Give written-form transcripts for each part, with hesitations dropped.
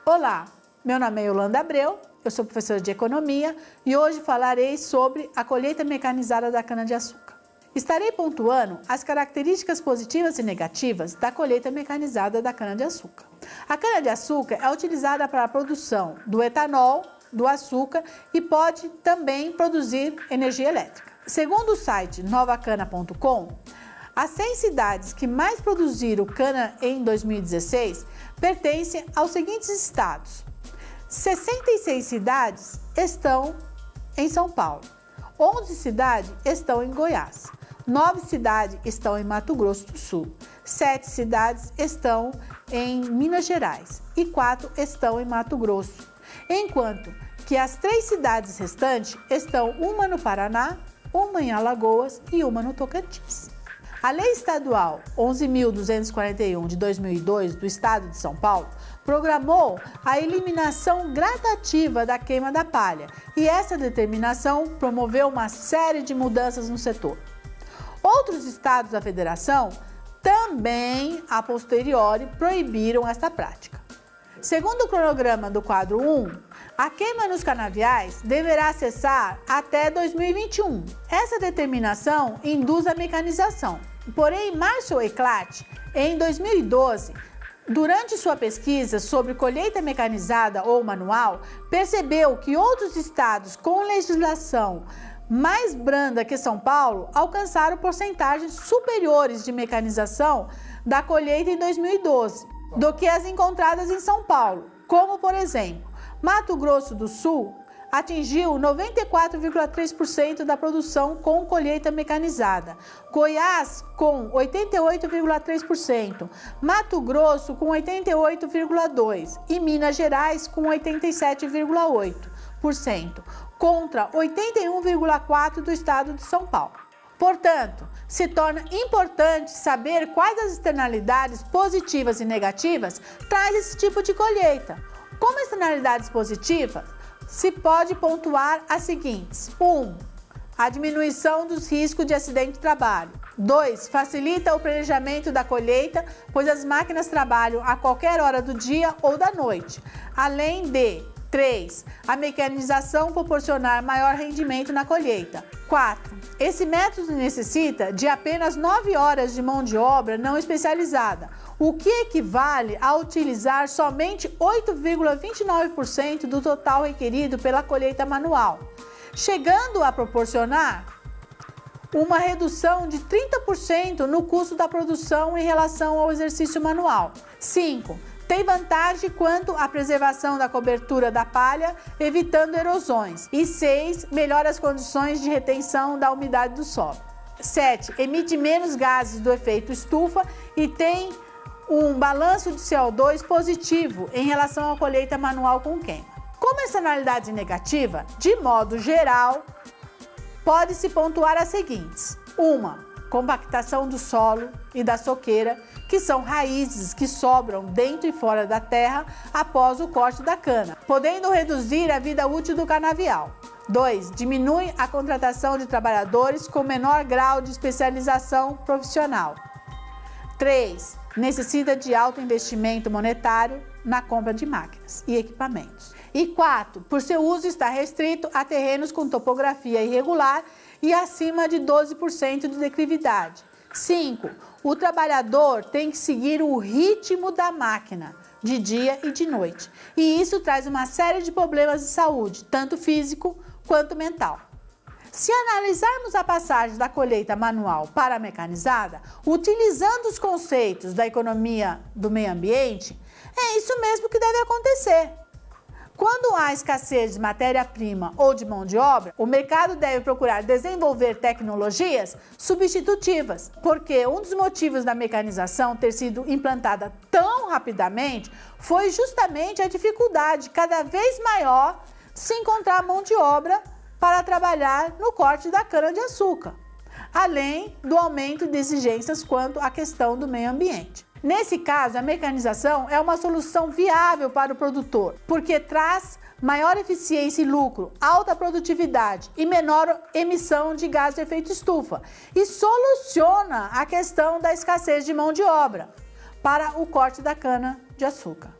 Olá, meu nome é Yolanda Abreu, eu sou professora de Economia e hoje falarei sobre a colheita mecanizada da cana-de-açúcar. Estarei pontuando as características positivas e negativas da colheita mecanizada da cana-de-açúcar. A cana-de-açúcar é utilizada para a produção do etanol, do açúcar e pode também produzir energia elétrica. Segundo o site novacana.com, as 100 cidades que mais produziram cana em 2016 pertencem aos seguintes estados. 66 cidades estão em São Paulo, 11 cidades estão em Goiás, 9 cidades estão em Mato Grosso do Sul, 7 cidades estão em Minas Gerais e 4 estão em Mato Grosso, enquanto que as 3 cidades restantes estão uma no Paraná, uma em Alagoas e uma no Tocantins. A Lei Estadual 11.241 de 2002 do Estado de São Paulo programou a eliminação gradativa da queima da palha e essa determinação promoveu uma série de mudanças no setor. Outros estados da federação também, a posteriori, proibiram esta prática. Segundo o cronograma do quadro 1, a queima nos canaviais deverá cessar até 2021. Essa determinação induz a mecanização. Porém, Marshall Eclat, em 2012, durante sua pesquisa sobre colheita mecanizada ou manual, percebeu que outros estados com legislação mais branda que São Paulo alcançaram porcentagens superiores de mecanização da colheita em 2012 do que as encontradas em São Paulo, como, por exemplo, Mato Grosso do Sul atingiu 94,3% da produção com colheita mecanizada, Goiás com 88,3%, Mato Grosso com 88,2% e Minas Gerais com 87,8%, contra 81,4% do estado de São Paulo. Portanto, se torna importante saber quais as externalidades positivas e negativas traz esse tipo de colheita. Como externalidades positivas, se pode pontuar as seguintes: 1. A diminuição dos riscos de acidente de trabalho. 2. Facilita o planejamento da colheita, pois as máquinas trabalham a qualquer hora do dia ou da noite. Além de 3. A mecanização proporcionar maior rendimento na colheita. 4. Esse método necessita de apenas 9 horas de mão de obra não especializada, o que equivale a utilizar somente 8,29% do total requerido pela colheita manual, chegando a proporcionar uma redução de 30% no custo da produção em relação ao exercício manual. 5. Tem vantagem quanto à preservação da cobertura da palha, evitando erosões. E 6. Melhora as condições de retenção da umidade do solo. 7. Emite menos gases do efeito estufa e tem um balanço de CO2 positivo em relação à colheita manual com queima. Como externalidade negativa, de modo geral, pode-se pontuar as seguintes: 1. Compactação do solo e da soqueira, que são raízes que sobram dentro e fora da terra após o corte da cana, podendo reduzir a vida útil do canavial. 2. Diminui a contratação de trabalhadores com menor grau de especialização profissional. 3. Necessita de alto investimento monetário na compra de máquinas e equipamentos. E 4. Por seu uso está restrito a terrenos com topografia irregular e acima de 12% de declividade. 5. O trabalhador tem que seguir o ritmo da máquina, de dia e de noite. E isso traz uma série de problemas de saúde, tanto físico quanto mental. Se analisarmos a passagem da colheita manual para a mecanizada, utilizando os conceitos da economia do meio ambiente, é isso mesmo que deve acontecer. Quando há escassez de matéria-prima ou de mão de obra, o mercado deve procurar desenvolver tecnologias substitutivas, porque um dos motivos da mecanização ter sido implantada tão rapidamente foi justamente a dificuldade cada vez maior de se encontrar mão de obra para trabalhar no corte da cana-de-açúcar, além do aumento de exigências quanto à questão do meio ambiente. Nesse caso, a mecanização é uma solução viável para o produtor, porque traz maior eficiência e lucro, alta produtividade e menor emissão de gás de efeito estufa e soluciona a questão da escassez de mão de obra para o corte da cana-de-açúcar.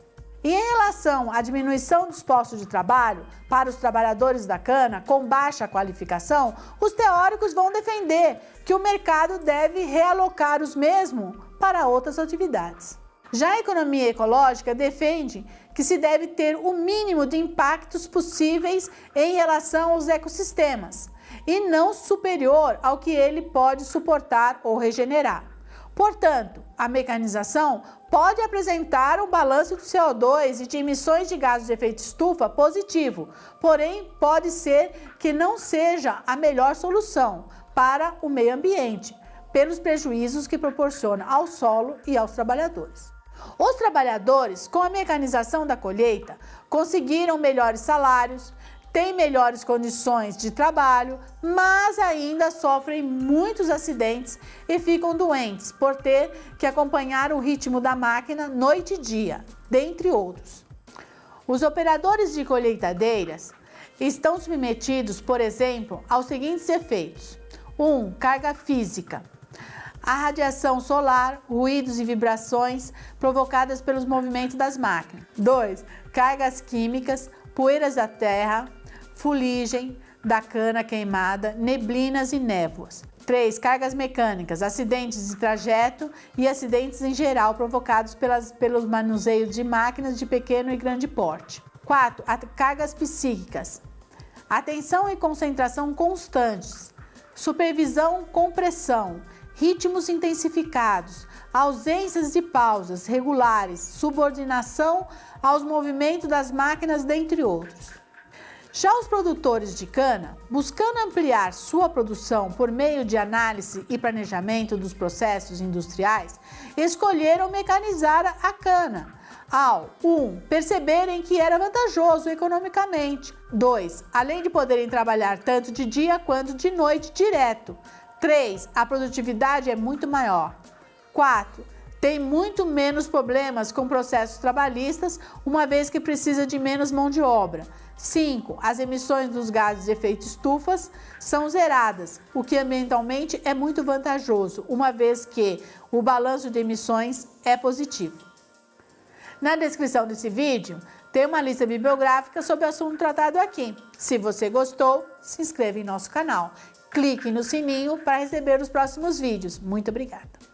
E em relação à diminuição dos postos de trabalho para os trabalhadores da cana com baixa qualificação, os teóricos vão defender que o mercado deve realocar os mesmos para outras atividades. Já a economia ecológica defende que se deve ter o mínimo de impactos possíveis em relação aos ecossistemas e não superior ao que ele pode suportar ou regenerar. Portanto, a mecanização pode apresentar um balanço do CO2 e de emissões de gases de efeito estufa positivo, porém pode ser que não seja a melhor solução para o meio ambiente, pelos prejuízos que proporciona ao solo e aos trabalhadores. Os trabalhadores, com a mecanização da colheita, conseguiram melhores salários, têm melhores condições de trabalho, mas ainda sofrem muitos acidentes e ficam doentes por ter que acompanhar o ritmo da máquina noite e dia, dentre outros. Os operadores de colheitadeiras estão submetidos, por exemplo, aos seguintes efeitos: 1. Carga física. A radiação solar, ruídos e vibrações provocadas pelos movimentos das máquinas. 2. Cargas químicas, poeiras da terra, fuligem da cana queimada, neblinas e névoas. 3. Cargas mecânicas, acidentes de trajeto e acidentes em geral provocados pelo manuseio de máquinas de pequeno e grande porte. 4. Cargas psíquicas, atenção e concentração constantes, supervisão com pressão, ritmos intensificados, ausências de pausas regulares, subordinação aos movimentos das máquinas, dentre outros. Já os produtores de cana, buscando ampliar sua produção por meio de análise e planejamento dos processos industriais, escolheram mecanizar a cana ao 1. Perceberem que era vantajoso economicamente. 2. Além de poderem trabalhar tanto de dia quanto de noite direto. 3. A produtividade é muito maior. 4. Tem muito menos problemas com processos trabalhistas, uma vez que precisa de menos mão de obra. 5. As emissões dos gases de efeito estufas são zeradas, o que ambientalmente é muito vantajoso, uma vez que o balanço de emissões é positivo. Na descrição desse vídeo tem uma lista bibliográfica sobre o assunto tratado aqui. Se você gostou, se inscreva em nosso canal. Clique no sininho para receber os próximos vídeos. Muito obrigada!